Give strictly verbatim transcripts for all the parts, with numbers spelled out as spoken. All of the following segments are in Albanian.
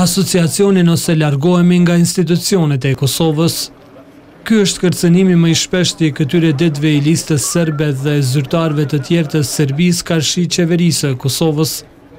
asociacionin ose largohemi nga institucionet e Kosovës. Ky është kërcënimi më i shpeshti i këtyre detëve i listës serbe dhe zyrtarëve të tjerë të Serbisë karshi qeverisë së Kosovës.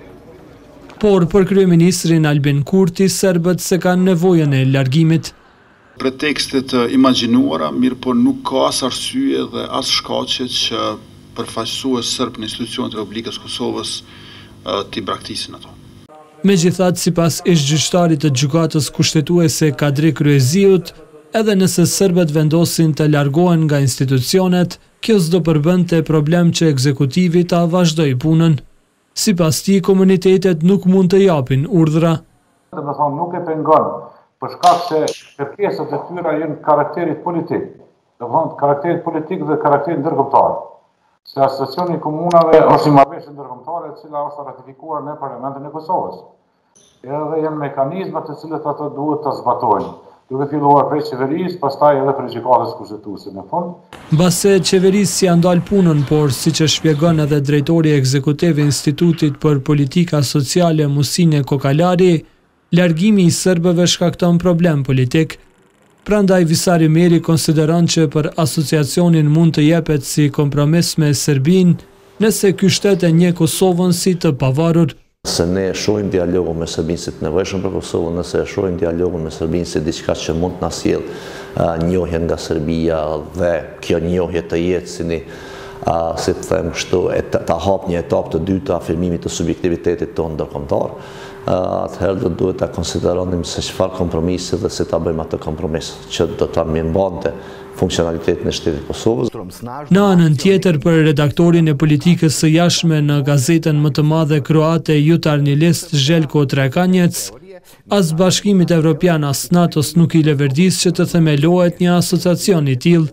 Por për kryeministrin Albin Kurti, serbët se kanë nevojën e largimit. Pretekstet të imagjinuara, mirë por nuk ka as arsye dhe as shkaqe që përfaqësues serb në institucionet e Republikës Kosovës t'i braktisin ato. Megjithatë, sipas ish-gjyqtarit të gjykatës kushtetuese Kadri Kryeziut, edhe nëse serbët vendosin të largohen nga institucionet, kjo s'do përbënte problem që ekzekutivi ta vazhdoj punën. Sipas tij, komunitetet nuk mund të japin urdhra. Do të thonë nuk e pengon për shkak se kërkesat e tyre janë karakterit politik. Do të thonë karakterit politik dhe karakterit ndërkombëtar. Se asociacioni i komunave është një marrëveshje ndërkombëtare e cila është ratifikuar në Parlamentin e Kosovës. Edhe janë mekanizma të cilët ato duhet të zbatojnë, duke filluar prej qeverisë, pastaj edhe prej gjykatës kushtetuese në fund. Mbase qeverisë si andal punën, por siç e shpjegon edhe drejtori ekzekutiv i Institutit për Politika Sociale Musine Kokalari, largimi i serbëve shkakton problem politik. Prandaj Visari Meri konsideron që për asociacionin mund të jepet si kompromis me Serbinë, nëse ky shtet e njeh Kosovën si të pavarur. Se ne shohim dialogun me Serbinë si të nevojshëm për Kosovën, nëse shohim dialogun me Serbinë si diçka që mund të na sjellë njohjen nga Serbia dhe kjo njohje të jetë si një, si të them kështu, ta hap një etapë të dytë të afirmimit të subjektivitetit tonë ndërkombëtar, atëherë do duhet ta konsideronim se çfarë kompromisi dhe si ta bëjmë atë kompromis që do ta mirëmbante funksionalitetin e shtetit të Kosovës. Në anën tjetër, për redaktorin e politikës së jashtme në gazetën më të madhe kroate Jutarnjilist Željko Trekanjec, as Bashkimit Evropian as NATO-s nuk i leverdis që të themelohet një asociacion i tillë.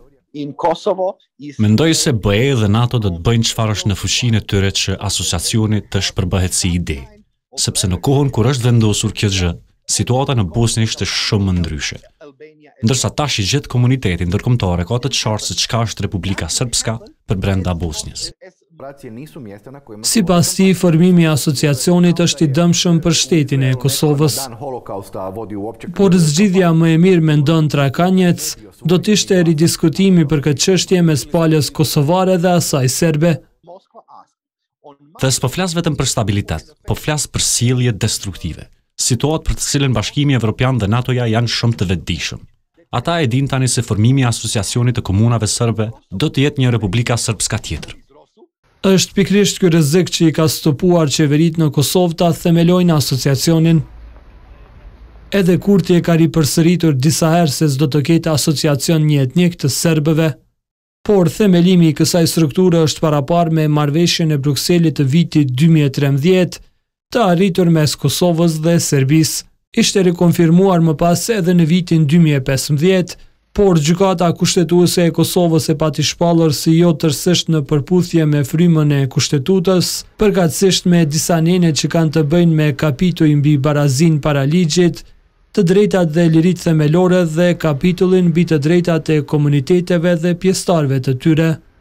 Mendoj se B E dhe NATO do të bëjnë çfarë është në fuqinë e tyre që asociacioni të shpërbëhet si ide, sepse në kohën kur është vendosur kjo gjë, situata në Bosnjë ishte shumë ndryshe. Ndërsa tash i gjithë komuniteti ndërkombëtar ka të qartë se çka është Republika Srpska për brenda Bosnjës. Sipas tij, formimi i asociacionit është i dëmshëm për shtetin e Kosovës. Por zgjidhja më e mirë, mendon Trekanjec, do të ishte ridiskutimi për këtë çështje mes palës kosovare dhe asaj serbe. Dhe s'po flas vetëm për stabilitet, po flas për sjellje destruktive. Situatë për të cilën Bashkimi Evropian dhe NATO-ja janë shumë të vetëdijshëm. Ata e din tani se formimi i asociacionit të komunave serbe do të jetë një Republika Srpska tjetër. Është pikrisht ky rrezik që i ka stopuar qeveritë në Kosovë ta themelojnë asociacionin. Edhe Kurti e ka ripërsëritur disa herë se s'do të ketë asociacion një etnik të serbëve, por themelimi i kësaj strukture është paraparë me marrëveshjen e Brukselit të vitit dy mijë e trembëdhjetë, të arritur mes Kosovës dhe Serbisë. Ishte rikonfirmuar më pas edhe në vitin dy mijë e pesëmbëdhjetë, por gjykata kushtetuese e Kosovës e pati shpallur si jo tërësisht në përputhje me frymën e kushtetutës, përkatësisht me disa nene që kanë të bëjnë me kapitull mbi barazinë para ligjit, të drejtat dhe liritë themelore dhe kapitullin mbi të drejtat e komuniteteve dhe pjesëtarëve të tyre.